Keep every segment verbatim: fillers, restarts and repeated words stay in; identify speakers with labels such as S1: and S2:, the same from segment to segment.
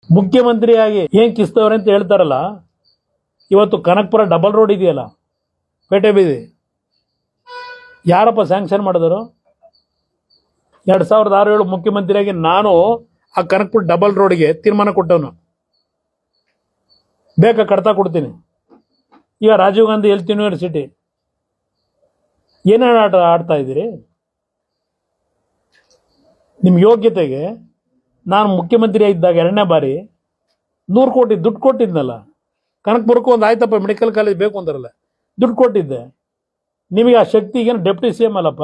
S1: ಮುಖ್ಯಮಂತ್ರಿಯಾಗಿ ಏನ್ ಕಿಸ್ತವ್ರೆ ಅಂತ ಹೇಳ್ತಾರಲ್ಲ, ಇವತ್ತು ಕನಕಪುರ ಡಬಲ್ ರೋಡ್ ಇದೆಯಲ್ಲ, ಪೇಟೆ ಬೀದಿ, ಯಾರಪ್ಪ ಸ್ಯಾಂಕ್ಷನ್ ಮಾಡಿದರು? ಎರಡ್ ಸಾವಿರದ ಆರು ಏಳು ಮುಖ್ಯಮಂತ್ರಿಯಾಗಿ ನಾನು ಆ ಕನಕಪುರ ಡಬಲ್ ರೋಡ್ಗೆ ತೀರ್ಮಾನ ಕೊಟ್ಟವನು. ಬೇಕಾ ಕಡ್ತಾ ಕೊಡ್ತೀನಿ. ಈಗ ರಾಜೀವ್ ಗಾಂಧಿ ಹೆಲ್ತ್ ಯೂನಿವರ್ಸಿಟಿ ಏನೇನು ಆಟ ಆಡ್ತಾ ಇದ್ದೀರಿ? ನಿಮ್ಮ ಯೋಗ್ಯತೆಗೆ ನಾನು ಮುಖ್ಯಮಂತ್ರಿ ಇದ್ದಾಗ ಎರಡನೇ ಬಾರಿ ನೂರು ಕೋಟಿ ದುಡ್ಡು ಕೊಟ್ಟಿದ್ನಲ್ಲ, ಕನಕಪುರಕ್ಕೂ ಒಂದು ಆಯ್ತಪ್ಪ ಮೆಡಿಕಲ್ ಕಾಲೇಜ್ ಬೇಕು ಅಂತಾರಲ್ಲ, ದುಡ್ಡು ಕೊಟ್ಟಿದ್ದೆ. ನಿಮಗೆ ಆ ಶಕ್ತಿಗೇನು ಡೆಪ್ಟಿ ಸಿ ಎಂ ಅಲ್ಲಪ್ಪ,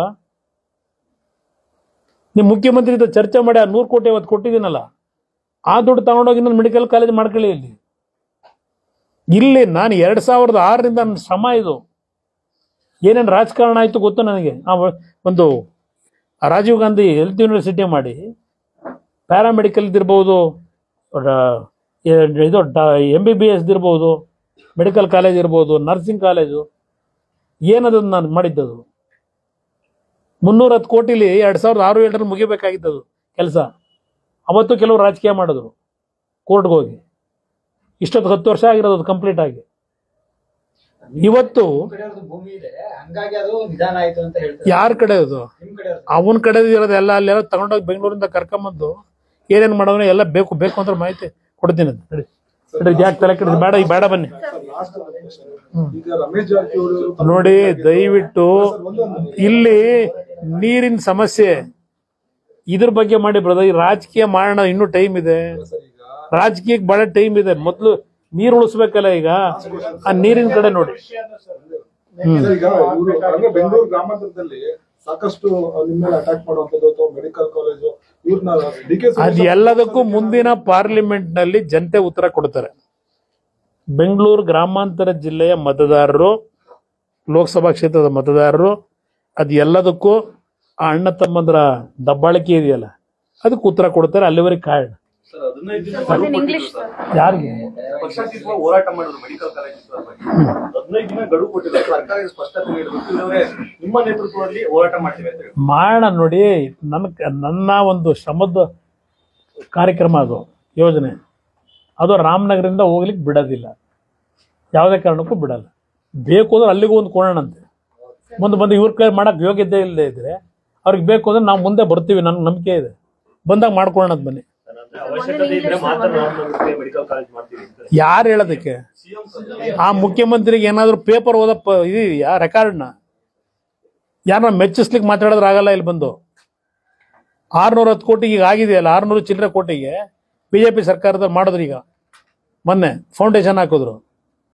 S1: ನಿಮ್ಮ ಮುಖ್ಯಮಂತ್ರಿ ಜೊತೆ ಚರ್ಚೆ ಮಾಡಿ ಆ ನೂರು ಕೋಟಿ ಅವತ್ತು ಕೊಟ್ಟಿದ್ದೀನಲ್ಲ, ಆ ದುಡ್ಡು ತಗೊಂಡೋಗಿ ನಾನು ಮೆಡಿಕಲ್ ಕಾಲೇಜ್ ಮಾಡ್ಕೊಳ್ಳಿ. ಇಲ್ಲಿ ಇಲ್ಲಿ ನಾನು ಎರಡ್ ಸಾವಿರದ ಆರರಿಂದ ನನ್ನ ಶ್ರಮ ಇದು. ಏನೇನು ರಾಜಕಾರಣ ಆಯ್ತು ಗೊತ್ತು ನನಗೆ. ಆ ಒಂದು ರಾಜೀವ್ ಗಾಂಧಿ ಹೆಲ್ತ್ ಯೂನಿವರ್ಸಿಟಿ ಮಾಡಿ ಪ್ಯಾರಾಮೆಡಿಕಲ್ ಇದಿರ್ಬೋದು, ಇದು ಎಂ ಬಿ ಬಿ ಎಸ್ ಇರ್ಬೋದು, ಮೆಡಿಕಲ್ ಕಾಲೇಜ್ ಇರ್ಬೋದು, ನರ್ಸಿಂಗ್ ಕಾಲೇಜು, ಏನದು ನಾನು ಮಾಡಿದ್ದದು. ಮುನ್ನೂರ ಹತ್ತು ಕೋಟಿಲಿ ಎರಡ್ ಸಾವಿರದ ಆರು ಏಳರಲ್ಲಿ ಮುಗಿಬೇಕಾಗಿದ್ದದು ಕೆಲಸ. ಅವತ್ತು ಕೆಲವರು ರಾಜಕೀಯ ಮಾಡಿದ್ರು, ಕೋರ್ಟ್ಗೆ ಹೋಗಿ. ಇಷ್ಟೊತ್ತು ಹತ್ತು ವರ್ಷ ಆಗಿರೋದು ಕಂಪ್ಲೀಟ್ ಆಗಿ. ಇವತ್ತು ಯಾರ ಕಡೆ ಅದು? ಅವನ ಕಡೆ ಇರೋದು ಎಲ್ಲ ಅಲ್ಲೆಲ್ಲ ತಗೊಂಡೋಗಿ ಬೆಂಗಳೂರಿಂದ ಕರ್ಕೊಂಬಂದು ಏನೇನು ಮಾಡೋನು ಎಲ್ಲ ಬೇಕು ಬೇಕು ಅಂತ ಮಾಹಿತಿ ಕೊಡ್ತೀನಿ ಅಂತ ಹೇಳಿ. ಯಾಕೆ ತಲೆ ಕೆಡಿಸಿ? ಬೇಡ ಈ ಬೇಡ ಬನ್ನಿ ನೋಡಿ. ದಯವಿಟ್ಟು ಇಲ್ಲಿ ನೀರಿನ ಸಮಸ್ಯೆ ಇದ್ರ ಬಗ್ಗೆ ಮಾಡಿ ಬ್ರದರ್. ಈ ರಾಜಕೀಯ ಮಾಡೋಣ, ಇನ್ನೂ ಟೈಮ್ ಇದೆ. ರಾಜಕೀಯಕ್ಕೆ ಬಹಳ ಟೈಮ್ ಇದೆ. ಮೊದಲು ನೀರು ಉಳಿಸ್ಬೇಕಲ್ಲ. ಈಗ ಆ ನೀರಿನ ಕಡೆ ನೋಡಿ.
S2: ಬೆಂಗಳೂರು ಗ್ರಾಮಾಂತರದಲ್ಲಿ ಸಾಕಷ್ಟು ಅಟ್ಯಾಕ್ ಮಾಡುವಂತದ್ದು ಮೆಡಿಕಲ್ ಕಾಲೇಜು,
S1: ಅದು ಎಲ್ಲದಕ್ಕೂ ಮುಂದಿನ ಪಾರ್ಲಿಮೆಂಟ್ ನಲ್ಲಿ ಜನತೆ ಉತ್ತರ ಕೊಡ್ತಾರೆ. ಬೆಂಗಳೂರು ಗ್ರಾಮಾಂತರ ಜಿಲ್ಲೆಯ ಮತದಾರರು, ಲೋಕಸಭಾ ಕ್ಷೇತ್ರದ ಮತದಾರರು, ಅದು ಎಲ್ಲದಕ್ಕೂ ಆ ಅಣ್ಣ ತಮ್ಮಂದ್ರ ದಬ್ಬಾಳಿಕೆ ಇದೆಯಲ್ಲ, ಅದಕ್ಕೆ ಉತ್ತರ ಕೊಡ್ತಾರೆ. ಅಲ್ಲಿವರೆಗೆ ಕಾರಣ ಯಾರಿಗೆ
S3: ಹೋರಾಟ ಮಾಡಿದ್ರು ಮೆಡಿಕಲ್ ಕಾಲೇಜ್ ಹದಿನೈದು ದಿನ ಗಡುವು ಕೊಟ್ಟಿದ್ದಾರೆ. ಸರ್ಕಾರ ಸ್ಪಷ್ಟತೆ ನೀಡಬೇಕು, ನಿಮ್ಮ ನೇತೃತ್ವದಲ್ಲಿ ಹೋರಾಟ ಮಾಡ್ತೀವಿ ಅಂತ ಹೇಳಿ
S1: ಮಾಡೋಣ. ನೋಡಿ, ನನ್ನ ನನ್ನ ಒಂದು ಶ್ರಮದ ಕಾರ್ಯಕ್ರಮ ಅದು, ಯೋಜನೆ ಅದು ರಾಮನಗರದಿಂದ ಹೋಗ್ಲಿಕ್ಕೆ ಬಿಡೋದಿಲ್ಲ, ಯಾವುದೇ ಕಾರಣಕ್ಕೂ ಬಿಡಲ್ಲ. ಬೇಕು ಅಂದ್ರೆ ಅಲ್ಲಿಗೂ ಒಂದು ಕೋಣಂತೆ ಮುಂದೆ ಬಂದು ಇವ್ರ ಕೈ ಮಾಡಕ್ ಯೋಗ್ಯತೆ ಇಲ್ಲದೆ ಇದ್ರೆ ಅವ್ರಿಗೆ ಬೇಕು ಅಂದ್ರೆ ನಾವು ಮುಂದೆ ಬರ್ತೀವಿ, ನನ್ಗೆ ನಂಬಿಕೆ ಇದೆ. ಬಂದಾಗ ಮಾಡ್ಕೊಳ್ಳೋಣ ಬನ್ನಿ. ಯಾರು ಹೇಳೋದಕ್ಕೆ? ಆ ಮುಖ್ಯಮಂತ್ರಿಗೆ ಏನಾದ್ರು ಪೇಪರ್ ಓದಪ್ಪ ಇದೆಯಾ ರೆಕಾರ್ಡ್ನ? ಯಾರನ್ನ ಮೆಚ್ಚಿಸ್ಲಿಕ್ಕೆ ಮಾತಾಡಿದ್ರೆ ಆಗಲ್ಲ. ಇಲ್ಲಿ ಬಂದು ಆರ್ನೂರ ಹತ್ತು ಕೋಟಿಗೆ ಈಗ ಆಗಿದೆಯಲ್ಲ, ಆರ್ನೂರು ಚಿಲ್ಲರೆ ಕೋಟಿಗೆ ಬಿಜೆಪಿ ಸರ್ಕಾರದ ಮಾಡಿದ್ರು. ಈಗ ಮೊನ್ನೆ ಫೌಂಡೇಶನ್ ಹಾಕಿದ್ರು.